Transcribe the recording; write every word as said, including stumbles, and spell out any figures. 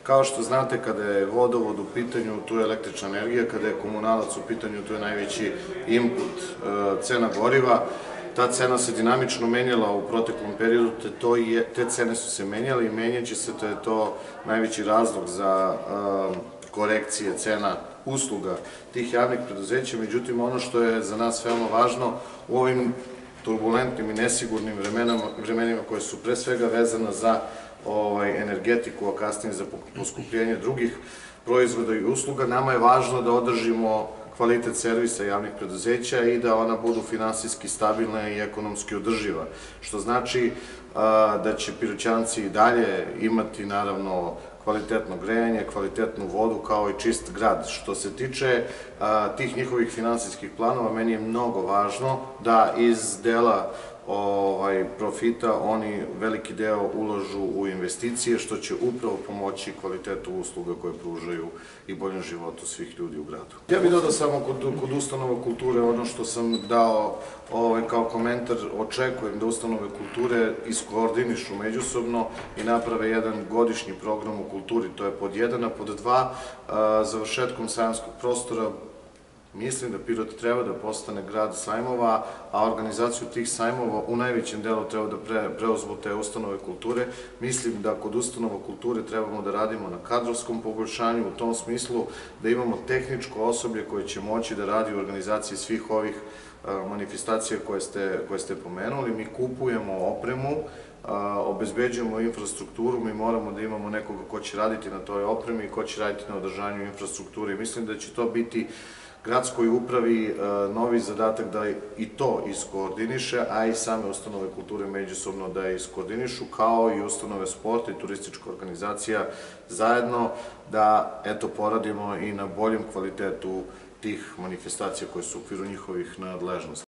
Kao što znate, kada je vodovod u pitanju, tu je električna energija, kada je komunalac u pitanju, tu je najveći input cena goriva. Ta cena se dinamično menjala u proteklom periodu, te cene su se menjale i menjaće se, to je to najveći razlog za korekcije cena usluga tih javnih preduzeća. Međutim, ono što je za nas veoma važno u ovim turbulentnim i nesigurnim vremenima koje su pre svega vezana za energetiku, a kasnije za poskupljenje drugih proizvoda i usluga, nama je važno da održimo kvalitet servisa javnih preduzeća i da ona budu finansijski stabilna i ekonomski održiva, što znači da će Piroćanci i dalje imati naravno kvalitetno grejanje, kvalitetnu vodu kao i čist grad. Što se tiče tih njihovih finansijskih planova, meni je mnogo važno da iz dela profita oni veliki deo uložu u investicije, što će upravo pomoći kvalitetu usluga koje pružaju i boljem životu svih ljudi u gradu. Ja bih dodao samo kod ustanova kulture ono što sam dao kao komentar, očekujem da ustanove kulture iskoordinišu međusobno i naprave jedan godišnji program u kulturi, to je pod jedan, a pod dva, završetkom sajamskog prostora. Mislim da Pirot treba da postane grad sajmova, a organizaciju tih sajmova u najvećem delu treba da preuzmu te ustanove kulture. Mislim da kod ustanova kulture trebamo da radimo na kadrovskom poboljšanju, u tom smislu da imamo tehničko osoblje koje će moći da radi u organizaciji svih ovih manifestacija koje ste pomenuli. Mi kupujemo opremu, obezbeđujemo infrastrukturu, mi moramo da imamo nekoga ko će raditi na toj opremi i ko će raditi na održanju infrastrukture. Mislim da će to biti gradskoj upravi novi zadatak da i to iskoordiniše, a i same ustanove kulture međusobno da iskoordinišu, kao i ustanove sporta i turistička organizacija zajedno, da eto poradimo i na boljem kvalitetu tih manifestacija koje su u okviru njihovih nadležnosti.